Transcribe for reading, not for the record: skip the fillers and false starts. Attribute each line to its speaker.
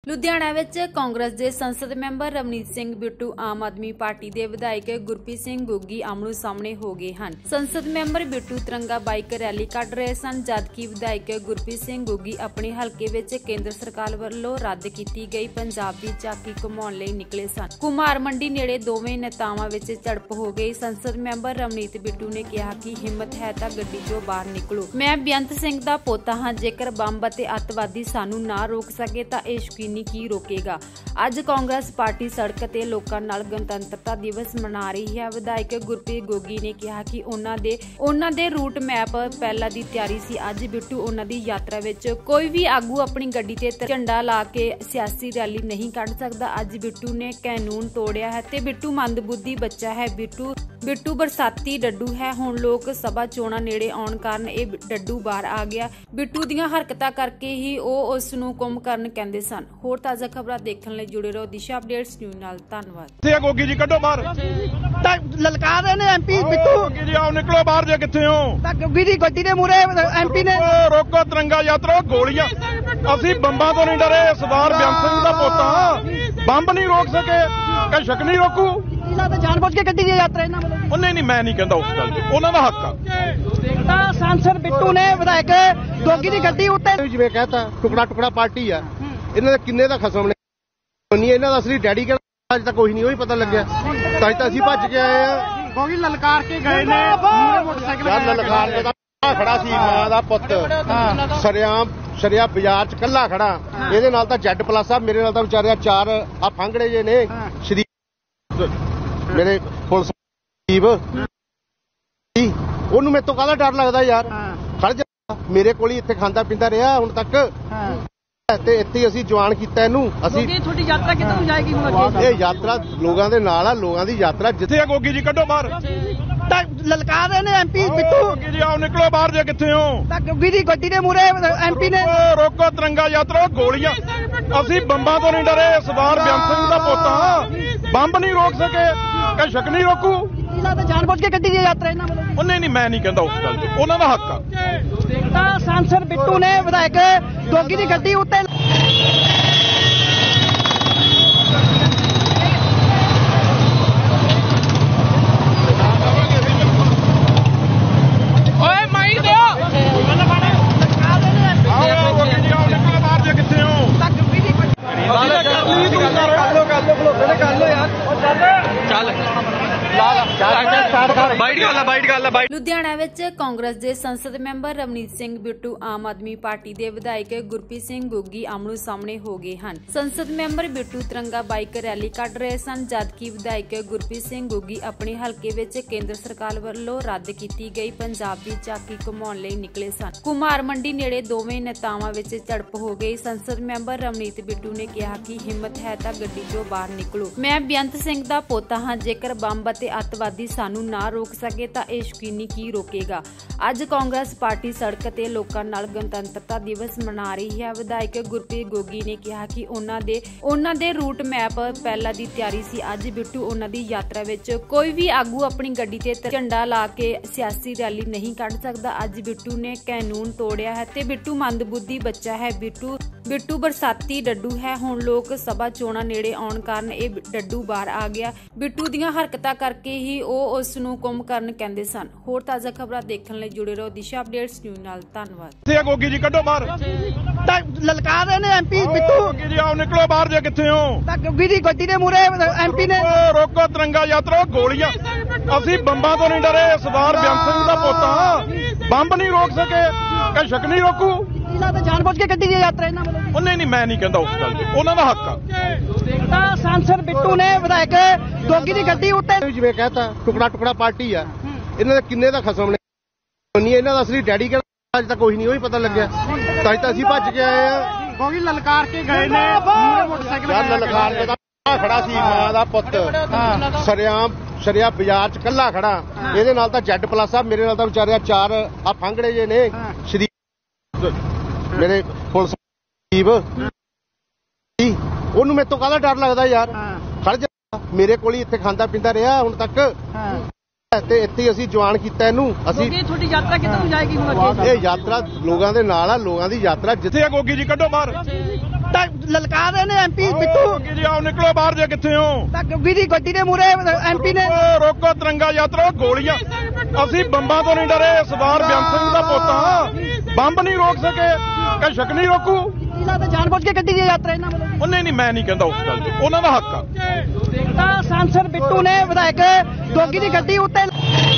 Speaker 1: ਲੁਧਿਆਣਾ ਵਿੱਚ ਕਾਂਗਰਸ ਦੇ ਸੰਸਦ ਮੈਂਬਰ ਰਵਨੀਤ ਸਿੰਘ ਬਿੱਟੂ ਆਮ ਆਦਮੀ ਪਾਰਟੀ ਦੇ ਵਿਧਾਇਕ ਗੁਰਪ੍ਰੀਤ ਸਿੰਘ ਗੋਗੀ ਆਮਣੋ ਸਾਹਮਣੇ ਹੋ ਗਏ ਹਨ। ਸੰਸਦ ਮੈਂਬਰ ਬਿੱਟੂ ਤਿਰੰਗਾ ਬਾਈਕ ਰੈਲੀ ਕੱਢ ਰਹੇ ਸਨ, ਜਦਕਿ ਵਿਧਾਇਕ ਗੁਰਪ੍ਰੀਤ ਸਿੰਘ ਗੋਗੀ ਆਪਣੇ ਹਲਕੇ ਵਿੱਚ ਕੇਂਦਰ ਸਰਕਾਰ ਵੱਲੋਂ ਰੱਦ ਕੀਤੀ ਗਈ ਪੰਜਾਬ ਦੀ ਝਾਕੀ ਘੁਮਾਉਣ ਲਈ ਨਿਕਲੇ ਸਨ। ਕੁਮਾਰ ਮੰਡੀ ਨੇੜੇ ਦੋਵੇਂ ਨੇਤਾਵਾਂ ਵਿੱਚ ਝੜਪ ਹੋ ਗਈ। ਸੰਸਦ ਮੈਂਬਰ ਰਵਨੀਤ ਬਿੱਟੂ ਨੇ ਕਿਹਾ ਕਿ ਹਿੰਮਤ ਹੈ ਤਾਂ ਗੱਡੀ ਚੋਂ ਬਾਹਰ ਨਿਕਲੋ। ਮੈਂ ਬੇਅੰਤ ਸਿੰਘ ਦਾ ਪੋਤਾ ਹਾਂ, ਜੇਕਰ ਬੰਬ ਅਤੇ ਅੱਤਵਾਦੀ ਸਾਨੂੰ ਨਾ ਰੋਕ ਸਕੇ ਤਾਂ ਇਹ ਯਕੀਨੀ ਕੀ ਰੋਕੇਗਾ। ਅੱਜ ਕਾਂਗਰਸ ਪਾਰਟੀ ਸੜਕ ਤੇ ਲੋਕਾਂ ਨਾਲ ਗਣਤੰਤਰਤਾ ਦਿਵਸ ਮਨਾ ਰਹੀ ਹੈ। ਵਿਧਾਇਕ ਗੁਰਪ੍ਰੀਤ ਗੋਗੀ ਨੇ ਕਿਹਾ ਕਿ ਉਹਨਾਂ ਦੇ ਰੂਟ ਮੈਪ ਪਹਿਲਾਂ ਦੀ ਤਿਆਰੀ ਸੀ। ਅੱਜ ਬਿੱਟੂ ਉਹਨਾਂ ਦੀ ਯਾਤਰਾ ਵਿੱਚ ਕੋਈ ਵੀ ਆਗੂ ਆਪਣੀ ਗੱਡੀ ਤੇ ਝੰਡਾ ਲਾ ਕੇ ਸਿਆਸੀ ਰੈਲੀ ਨਹੀਂ ਕੱਢ ਸਕਦਾ। ਅੱਜ ਬਿੱਟੂ ਨੇ ਕਾਨੂੰਨ ਤੋੜਿਆ ਹੈ ਤੇ ਬਿੱਟੂ ਮੰਦਬੁੱਧੀ ਬੱਚਾ ਹੈ। ਬਿੱਟੂ ਬਰਸਾਤੀ ਡੱਡੂ ਹੈ। ਹੁਣ ਲੋਕ ਸਭਾ ਚੋਣਾਂ ਨੇੜੇ ਆਉਣ ਕਾਰਨ ਇਹ ਡੱਡੂ ਬਾਹਰ ਆ ਗਿਆ। ਬਿੱਟੂ ਦੀਆਂ ਹਰਕਤਾਂ ਕਰਕੇ ਹੀ ਉਹ ਉਸ ਨੂੰ ਗੁੰਮ ਕਰਨ ਕਹਿੰਦੇ ਸਨ। ਹੋਰ ਤਾਜ਼ਾ ਖਬਰਾਂ ਦੇਖਣ ਲਈ ਜੁੜੇ ਰਹੋ ਦਿਸ਼ਾ ਅਪਡੇਟਸ ਨਿਊਜ਼ ਨਾਲ। ਧੰਨਵਾਦ।
Speaker 2: ਕਿੱਥੇ ਗੋਗੀ ਜੀ, ਕੱਢੋ ਬਾਹਰ।
Speaker 3: ਲਲਕਾਰ ਰਹੇ ਨੇ ਐਮਪੀ ਬਿੱਟੂ।
Speaker 2: ਗੋਗੀ ਜੀ ਆਓ, ਨਿਕਲੋ ਬਾਹਰ। ਜੇ ਕਿੱਥੇ ਹੋ?
Speaker 3: ਗੋਗੀ ਦੀ ਗੱਡੀ ਦੇ ਮੂਹਰੇ ਐਮਪੀ ਨੇ
Speaker 2: ਰੋਕੋ ਤਿਰੰਗਾ ਯਾਤਰਾ। ਗੋਲੀਆਂ ਅਸੀਂ ਬੰਬਾਂ ਤੋਂ ਨਹੀਂ ਡਰੇ। ਸਰਦਾਰ ਬੇਅੰਤ ਸਿੰਘ ਦਾ ਪੋਤਾ, ਬੰਬ ਨਹੀਂ ਰੋਕ ਸਕੇ, ਕਈ ਸ਼ੱਕ ਨਹੀਂ ਰੋਕੂ।
Speaker 3: ਤਾਂ ਜਾਣਬੁੱਝ ਕੇ ਗੱਡੀ ਦੀ ਯਾਤਰਾ ਇਹਨਾਂ ਵੱਲੋਂ
Speaker 2: ਉਹਨੇ ਨਹੀਂ, ਮੈਂ ਨਹੀਂ ਕਹਿੰਦਾ ਉਸ ਗੱਲ ਤੇ, ਉਹਨਾਂ ਦਾ ਹੱਕ ਆ।
Speaker 3: ਤਾਂ ਸਾਂਸਦ ਬਿੱਟੂ ਨੇ ਵਿਧਾਇਕ ਗੋਗੀ ਦੀ ਗੱਡੀ ਉੱਤੇ
Speaker 4: ਜਿਵੇਂ ਕਹਤਾ ਟੁਕੜਾ ਟੁਕੜਾ ਪਾਰਟੀ ਆ। ਇਹਨਾਂ ਦੇ ਕਿੰਨੇ ਦਾ ਖਸਮ ਨੇ, ਇਹਨਾਂ ਦਾ ਅਸਲੀ ਡੈਡੀ ਕਿਹੜਾ ਅੱਜ ਤੱਕ ਕੋਈ ਨਹੀਂ, ਉਹ ਹੀ ਪਤਾ ਲੱਗਿਆ। ਤਾਂ ਅਸੀਂ ਭੱਜ ਕੇ ਆਏ ਆ।
Speaker 3: ਗੋਗੀ ਲਲਕਾਰ ਕੇ ਗਏ ਨੇ
Speaker 4: ਮੋਟਰਸਾਈਕਲ ਲਲਕਾਰ ਕੇ ਤਾਂ ਖੜਾ ਸੀ ਮਾਂ ਦਾ ਪੁੱਤ, ਸਰਿਆ ਬਾਜ਼ਾਰ ਚ ਕੱਲਾ ਖੜਾ। ਇਹਦੇ ਨਾਲ ਤਾਂ ਜੈਡ ਪਲੱਸ ਆ, ਮੇਰੇ ਨਾਲ ਤਾਂ ਵਿਚਾਰਿਆ ਚਾਰ ਆ ਫਾਂਗੜੇ ਜੇ ਨੇ। ਸ਼ਰੀਫ ਮੇਰੇ ਪੁਲਿਸ ਉਹਨੂੰ ਮੇਰੇ ਤੋਂ ਕਾਹਦਾ ਡਰ ਲੱਗਦਾ ਯਾਰ। ਖੜ ਜਾ, ਮੇਰੇ ਕੋਲ ਹੀ ਇੱਥੇ ਖਾਂਦਾ ਪੀਂਦਾ ਰਿਹਾ ਹੁਣ ਤੱਕ, ਤੇ ਇੱਥੇ ਅਸੀਂ ਜਵਾਨ ਕੀਤਾ ਇਹਨੂੰ। ਅਸੀਂ
Speaker 3: ਤੁਹਾਡੀ ਯਾਤਰਾ ਕਿੱਥੋਂ ਜਾਏਗੀ ਹੁਣ ਅੱਗੇ?
Speaker 4: ਇਹ ਯਾਤਰਾ ਲੋਕਾਂ ਦੇ ਨਾਲ ਆ, ਲੋਕਾਂ ਦੀ ਯਾਤਰਾ।
Speaker 2: ਜਿੱਥੇ ਆ ਗੋਗੀ ਜੀ, ਕੱਢੋ ਬਾਹਰ।
Speaker 3: ਲਲਕਾਰ ਰਹੇ ਨੇ ਐਮਪੀ ਬਿੱਟੂ।
Speaker 2: ਗੋਗੀ ਜੀ ਆਓ, ਨਿਕਲੋ ਬਾਹਰ। ਜੇ ਕਿੱਥੇ ਹੋ?
Speaker 3: ਗੋਗੀ ਦੀ ਗੱਡੀ ਦੇ ਮੂਹਰੇ ਐਮਪੀ ਨੇ
Speaker 2: ਰੋਕੋ ਤਿਰੰਗਾ ਯਾਤਰਾ। ਗੋਲੀਆਂ ਅਸੀਂ ਬੰਬਾਂ ਤੋਂ ਨਹੀਂ ਡਰੇ। ਸਰਦਾਰ ਬੇਅੰਤ ਸਿੰਘ ਦਾ ਪੋਤਾ, ਬੰਬ ਨਹੀਂ ਰੋਕ ਸਕੇ, ਕਈ ਸ਼ੱਕ ਨਹੀਂ ਰੋਕੂ।
Speaker 3: ਤਾਂ ਜਾਣਬੁੱਝ ਕੇ ਗੱਡੀ ਦੀ ਯਾਤਰਾ ਇਹਨਾਂ ਵੱਲੋਂ
Speaker 2: ਉਹਨੇ ਨਹੀਂ, ਮੈਂ ਨਹੀਂ ਕਹਿੰਦਾ ਉਸ ਗੱਲ ਤੇ, ਉਹਨਾਂ ਦਾ ਹੱਕ ਆ।
Speaker 3: ਤਾਂ ਸਾਂਸਦ ਬਿੱਟੂ ਨੇ ਵਿਧਾਇਕ ਗੋਗੀ ਦੀ ਗੱਡੀ ਉੱਤੇ
Speaker 1: ਲੁਧਿਆਣਾ ਵਿੱਚ ਕਾਂਗਰਸ ਦੇ ਸੰਸਦ ਮੈਂਬਰ ਰਵਨੀਤ ਸਿੰਘ ਬਿੱਟੂ ਆਮ ਆਦਮੀ ਪਾਰਟੀ ਦੇ ਵਿਧਾਇਕ ਗੁਰਪ੍ਰੀਤ ਸਿੰਘ ਗੋਗੀ ਆਮਣੋ ਸਾਹਮਣੇ ਹੋ ਗਏ ਹਨ। ਸੰਸਦ ਮੈਂਬਰ ਬਿੱਟੂ ਤਿਰੰਗਾ ਬਾਈਕ ਰੈਲੀ ਕੱਢ ਰਹੇ ਸਨ, ਜਦਕਿ ਵਿਧਾਇਕ ਗੁਰਪ੍ਰੀਤ ਸਿੰਘ ਗੋਗੀ ਆਪਣੇ ਹਲਕੇ ਵਿੱਚ ਕੇਂਦਰ ਸਰਕਾਰ ਵੱਲੋਂ ਰੱਦ ਕੀਤੀ ਗਈ ਪੰਜਾਬ ਦੀ ਝਾਕੀ ਘੁਮਾਉਣ ਲਈ ਨਿਕਲੇ ਸਨ। ਕੁਮਾਰ ਮੰਡੀ ਨੇੜੇ ਦੋਵੇਂ ਨੇਤਾਵਾਂ ਵਿੱਚ ਝੜਪ ਹੋ ਗਈ। ਸੰਸਦ ਮੈਂਬਰ ਰਵਨੀਤ ਬਿੱਟੂ ਨੇ ਕਿਹਾ ਕਿ ਹਿੰਮਤ ਹੈ ਤਾਂ ਗੱਡੀ ਚੋਂ ਬਾਹਰ ਨਿਕਲੋ। ਮੈਂ ਬੇਅੰਤ ਸਿੰਘ ਦਾ ਪੋਤਾ ਹਾਂ, ਜੇਕਰ ਬੰਬ ਅਤੇ ਅੱਤਵਾਦੀ ਸਾਨੂੰ ਨਾ ਰੋਕ ਸਕੇ ਤਾਂ ਇਹ ਯਕੀਨੀ ਕੀ ਰੋਕੇਗਾ। ਅੱਜ ਕਾਂਗਰਸ ਪਾਰਟੀ ਸੜਕ ਤੇ ਲੋਕਾਂ ਨਾਲ ਗਣਤੰਤਰਤਾ ਦਿਵਸ ਮਨਾ ਰਹੀ ਹੈ। ਵਿਧਾਇਕ ਗੁਰਪ੍ਰੀਤ ਗੋਗੀ ਨੇ ਕਿਹਾ ਕਿ ਉਹਨਾਂ ਦੇ ਰੂਟ ਮੈਪ ਪਹਿਲਾਂ ਦੀ ਤਿਆਰੀ ਸੀ। ਅੱਜ ਬਿੱਟੂ ਉਹਨਾਂ ਦੀ ਯਾਤਰਾ ਵਿੱਚ ਕੋਈ ਵੀ ਆਗੂ ਆਪਣੀ ਗੱਡੀ ਤੇ ਝੰਡਾ ਲਾ ਕੇ ਸਿਆਸੀ ਰੈਲੀ ਨਹੀਂ ਕੱਢ ਸਕਦਾ। ਅੱਜ ਬਿੱਟੂ ਨੇ ਕਾਨੂੰਨ ਤੋੜਿਆ ਹੈ ਤੇ ਬਿੱਟੂ ਮੰਦਬੁੱਧੀ ਬੱਚਾ ਹੈ। ਬਿੱਟੂ ਬਰਸਾਤੀ ਡੱਡੂ ਹੈ। ਹੁਣ ਲੋਕ ਸਭਾ ਚੋਣਾਂ ਨੇੜੇ ਆਉਣ ਕਾਰਨ ਇਹ ਡੱਡੂ ਬਾਹਰ ਆ ਗਿਆ। ਬਿੱਟੂ ਦੀਆਂ ਹਰਕਤਾਂ ਕਰਕੇ ਹੀ ਉਹ ਉਸ ਨੂੰ ਗੁੰਮ ਕਰਨ ਕਹਿੰਦੇ ਸਨ। ਹੋਰ ਤਾਜ਼ਾ ਖਬਰਾਂ ਦੇਖਣ ਲਈ ਜੁੜੇ ਰਹੋ ਦਿਸ਼ਾ ਅਪਡੇਟਸ ਨਿਊਜ਼ ਨਾਲ। ਧੰਨਵਾਦ।
Speaker 2: ਕਿੱਥੇ ਆ ਗੋਗੀ ਜੀ, ਕੱਢੋ ਬਾਹਰ।
Speaker 3: ਲਲਕਾਰ ਰਹੇ ਨੇ ਐਮਪੀ ਬਿੱਟੂ।
Speaker 2: ਗੋਗੀ ਜੀ ਆਓ, ਨਿਕਲੋ ਬਾਹਰ। ਜੇ ਕਿੱਥੇ ਹੋ?
Speaker 3: ਗੋਗੀ ਦੀ ਗੱਡੀ ਦੇ ਮੂਹਰੇ ਐਮਪੀ ਨੇ
Speaker 2: ਰੋਕੋ ਤਿਰੰਗਾ ਯਾਤਰਾ। ਗੋਲੀਆਂ ਅਸੀਂ ਬੰਬਾਂ ਤੋਂ ਨਹੀਂ ਡਰੇ। ਸਰਦਾਰ ਬੇਅੰਤ ਸਿੰਘ ਦਾ ਪੋਤਾ, ਬੰਬ ਨਹੀਂ ਰੋਕ ਸਕੇ, ਕਈ ਸ਼ੱਕ ਨਹੀਂ ਰੋਕੂ।
Speaker 3: ਤਾਂ ਜਾਣਬੁੱਝ ਕੇ ਗੱਡੀ ਦੀ ਯਾਤਰਾ ਇਹਨਾਂ ਵੱਲੋਂ
Speaker 2: ਉਹਨੇ ਨਹੀਂ, ਮੈਂ ਨਹੀਂ ਕਹਿੰਦਾ ਉਸ ਗੱਲ ਤੇ, ਉਹਨਾਂ ਦਾ ਹੱਕ ਆ।
Speaker 3: ਤਾਂ ਸਾਂਸਦ ਬਿੱਟੂ ਨੇ ਵਿਧਾਇਕ ਗੋਗੀ ਦੀ ਗੱਡੀ ਉੱਤੇ
Speaker 4: ਜਿਵੇਂ ਕਹਤਾ ਟੁਕੜਾ ਟੁਕੜਾ ਪਾਰਟੀ ਆ। ਇਹਨਾਂ ਦੇ ਕਿੰਨੇ ਦਾ ਖਸਮ ਨੇ, ਇਹਨਾਂ ਦਾ ਅਸਲੀ ਡੈਡੀ ਕਿਹੜਾ ਅੱਜ ਤੱਕ ਕੋਈ ਨਹੀਂ, ਉਹ ਹੀ ਪਤਾ ਲੱਗਿਆ। ਤਾਂ ਅਸੀਂ ਭੱਜ ਕੇ ਆਏ ਆ।
Speaker 3: ਗੋਗੀ ਲਲਕਾਰ ਕੇ ਗਏ ਨੇ
Speaker 4: ਮੋਟਰਸਾਈਕਲ ਲਲਕਾਰ ਕੇ ਤਾਂ ਖੜਾ ਸੀ ਮਾਂ ਦਾ ਪੁੱਤ, ਸਰਿਆ ਬਾਜ਼ਾਰ ਚ ਕੱਲਾ ਖੜਾ। ਇਹਦੇ ਨਾਲ ਤਾਂ ਜੈਡ ਪਲੱਸ ਆ, ਮੇਰੇ ਨਾਲ ਤਾਂ ਵਿਚਾਰਿਆ ਚਾਰ ਆ ਫਾਂਗੜੇ ਜੇ ਨੇ। ਸ਼ਰੀਫ ਮੇਰੇ ਪੁਲਿਸ ਉਹਨੂੰ ਮੇਰੇ ਤੋਂ ਕਾਹਦਾ ਡਰ ਲੱਗਦਾ ਯਾਰ। ਖੜ ਜਾ, ਮੇਰੇ ਕੋਲ ਹੀ ਇੱਥੇ ਖਾਂਦਾ ਪੀਂਦਾ ਰਿਹਾ ਹੁਣ ਤੱਕ, ਤੇ ਇੱਥੇ ਅਸੀਂ ਜਵਾਨ ਕੀਤਾ ਇਹਨੂੰ। ਅਸੀਂ
Speaker 3: ਤੁਹਾਡੀ ਯਾਤਰਾ ਕਿੱਥੋਂ ਜਾਏਗੀ ਹੁਣ ਅੱਗੇ?
Speaker 4: ਇਹ ਯਾਤਰਾ ਲੋਕਾਂ ਦੇ ਨਾਲ ਆ, ਲੋਕਾਂ ਦੀ ਯਾਤਰਾ।
Speaker 2: ਜਿੱਥੇ ਆ ਗੋਗੀ ਜੀ, ਕੱਢੋ ਬਾਹਰ।
Speaker 3: ਤਾਂ ਲਲਕਾਰ ਰਹੇ ਨੇ ਐਮਪੀ ਬਿੱਟੂ
Speaker 2: ਜੀ ਆਓ ਨਿਕਲੋ ਬਾਹਰ ਜੇ ਕਿੱਥੇ ਹੋ
Speaker 3: ਤਾਂ ਗੁੱਗੀ ਦੀ ਗੱਡੀ ਦੇ ਮੂਹਰੇ ਐਮਪੀ ਨੇ
Speaker 2: ਰੋਕੋ ਤਿਰੰਗਾ ਯਾਤਰਾ ਗੋਲੀਆਂ ਅਸੀਂ ਬੰਬਾਂ ਤੋਂ ਨਹੀਂ ਡਰੇ ਸਰਦਾਰ ਬਿਆਨ ਸਿੰਘ ਦਾ ਪੁੱਤ ਹਾਂ ਬੰਬ ਨਹੀਂ ਰੋਕ ਸਕੇ ਕਿ ਸ਼ਕ ਨਹੀਂ ਰੋਕੂ
Speaker 3: ਇਹਨਾਂ ਤਾਂ ਜਾਣਬੁੱਝ ਕੇ ਗੱਡੀ ਦੀ ਯਾਤਰਾ ਇਹਨਾਂ ਵੱਲੋਂ
Speaker 2: ਉਹਨੇ ਨਹੀਂ ਮੈਂ ਨਹੀਂ ਕਹਿੰਦਾ ਉਸ ਗੱਲ ਤੇ ਉਹਨਾਂ ਦਾ ਹੱਕ ਆ
Speaker 3: ਤਾਂ ਸਾਂਸਦ ਬਿੱਟੂ ਨੇ ਵਿਧਾਇਕ ਗੋਗੀ ਦੀ ਗੱਡੀ ਉੱਤੇ